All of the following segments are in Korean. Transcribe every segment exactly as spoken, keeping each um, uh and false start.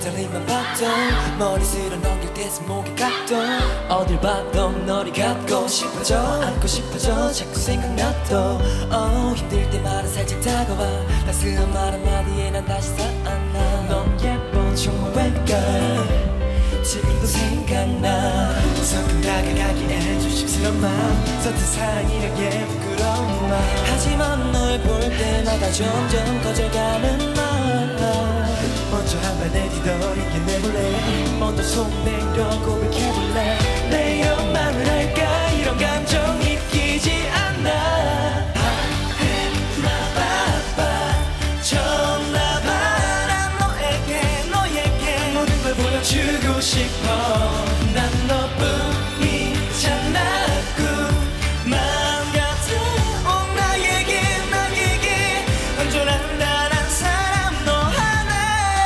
곁다리만 봐도 머리스를 넘길 때 손목이 각도 어딜 봐도 너를 갖고 싶어져 안고 싶어져 자꾸 생각나도 oh, 힘들 때마다 살짝 다가와 따스한 말 한마디에 난 다시 살아나 넌 예뻐 정말 왜일까 지금도 생각나 서툰 다가가기엔 조심스러운 마음 서툰 사랑이라기에 부끄러운 마음 하지만 널 볼 때마다 점점 커져가는 맘 먼저 한 발 내디뎌 내볼래 먼저 손 내밀어 고백해볼래 내 욕망을 할까 이런 감정 믿기지 않나 주고 싶어 난 너뿐이잖아 그 마음 같은 온 나에게 나에게 온전한 나란 사람 너 하나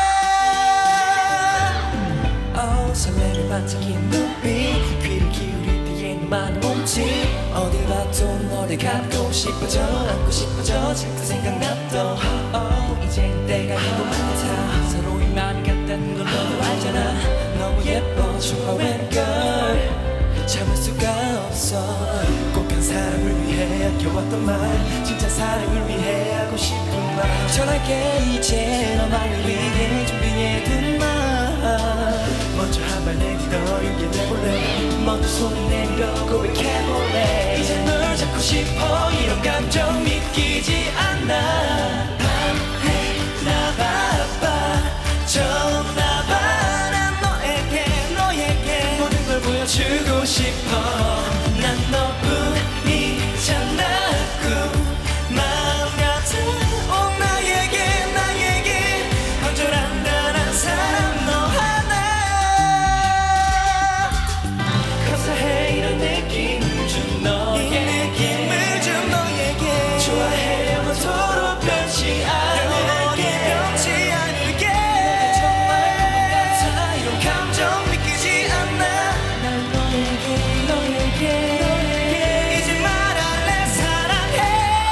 oh, 설렘에 반짝인 눈빛 귀를 기울일 때에 너만 몸짓 어딜 봐도 너를 갖고 싶어져 안고 싶어져 자꾸 생각났던 oh, 이젠 때가 된 것 같아 서로의 마음이 같다는 걸 너도 알잖아 너무 예뻐 정말 웬걸 참을 수가 없어 꼭 한 사람을 위해 아껴왔던 말 진짜 사랑을 위해 하고 싶은 말 전할게 이제 너만을 위해 준비해둔 말 먼저 한 발 내디뎌 용기 내볼래 먼저 손을 내밀어 고백해볼래 이제 널 잡고 싶어 이런 감정 믿기지 않나 밤해 바빠 전화봐 난 너에게 너에게 모든 걸 보여주고 싶어 난 너뿐이잖아 그 마음 같은 온 나에게 나에게 온전한 단한 사람 너 하나 감사해 이런 느낌을 준 너에게 느낌을 준 너에게 좋아해 영원토록 변치 않을게 변치 않을게 정말 같아 이런 감정 믿기지 않나 난 너에게 너에게 너에게 이제 말할래 사랑해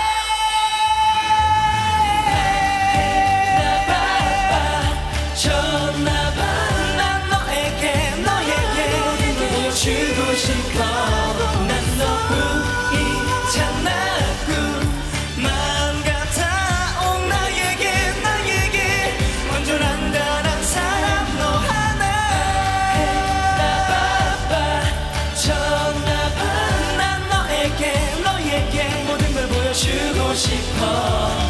나 바빠 전화봐 난 너에게 너에게 모든 걸 보여주고 싶어 난 너뿐이잖아 그 마음 같아 온 나에게 나에게 온전한 단한 사람 너 하나 나 바빠 전화봐 난 너에게 너에게 모든 걸 보여주고 싶어